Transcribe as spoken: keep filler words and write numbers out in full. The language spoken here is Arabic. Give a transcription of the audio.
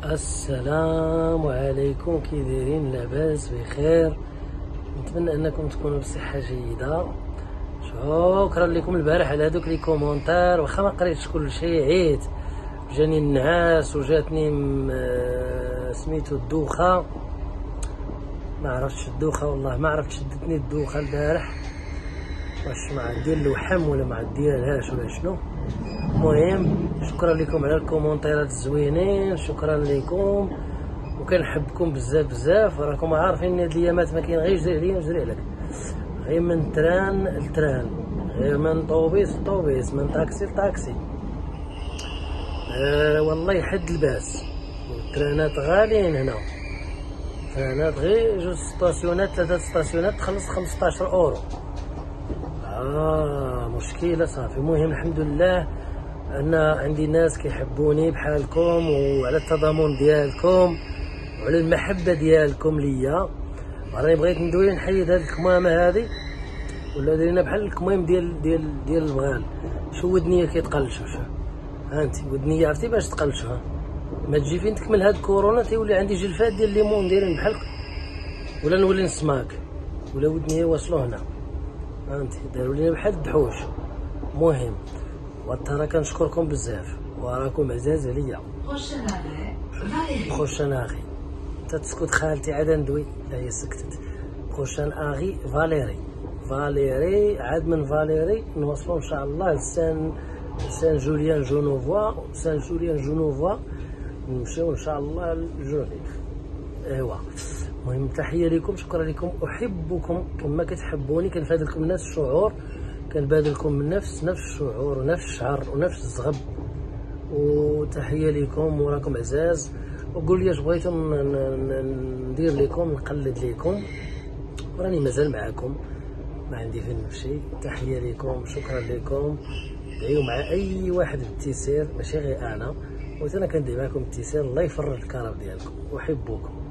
السلام عليكم، كي دايرين؟ لاباس بخير؟ نتمنى انكم تكونوا بصحه جيده. شكرا لكم البارح على هذوك لي كومونتير، واخا ما قريتش كل شيء، عيت جاني النعاس وجاتني سميتو الدوخه، ما عرفتش الدوخه، والله ما عرفت شدتني الدوخه البارح، واش مع ديال الوحم ولا مع ديالهاش ولا شنو. المهم شكرا لكم على الكومونتيرات الزوينين، شكرا لكم وكنحبكم بزاف بزاف. راكم عارفين هاد الايامات ما كاين غير جري عليا وجري عليك، غير من تران لتران، غير من طوبيس لطوبيس، من طاكسي لطاكسي. أه والله حد الباس، والترانات غاليين هنا، ترانات غير جوج ستاسيونات ثلاثة ستاسيونات تخلص خمسطاش اورو. اه مشكلة صافي. المهم الحمد لله ان عندي ناس كيحبوني بحالكم، وعلى التضامن ديالكم وعلى المحبة ديالكم ليا. راني بغيت ندوي نحيد هاد الكمامة هادي، ولا درينا بحال الكميم ديال ديال ديال البغال. شو ودنيا كيتقلشوا، شوف هانتي ودنيا عرفتي باش تقلشوا، ها ما تجي فين تكمل هاد كورونا تيولي عندي جلفات ديال الليمون دايرين بحال، ولا نولي نسماك، ولا ودنيا واصلوا هنا هانتي داروا لينا بحال الدحوش. المهم وترى كنشكركم بزاف وراكم عزاز عليا. بروشان اغي انت تسكت خالتي عاد ندوي، لا هي سكتت. بروشان اغي فاليري، فاليري عاد من فاليري نوصلوا ان شاء الله لسان سان جوليان جونوفوا، سان جوليان جونوفوا نمشيو ان شاء الله لجونيف. ايوا المهم تحيه لكم، شكرا لكم، احبكم كما كتحبوني. كنفادلكم نفس الشعور، كنبادلكم نفس نفس الشعور ونفس الشعر ونفس الزغب، وتحيه لكم وراكم عزاز. وقول لي اش بغيتم ندير لكم، نقلد لكم، وراني مازال معاكم، ما عندي فين نمشي. تحيه لكم، شكرا لكم. دعيو مع اي واحد بالتيسير، ماشي غير انا، وحتى انا كندعي معكم بالتيسير. الله يفرج الكرب ديالكم، احبكم.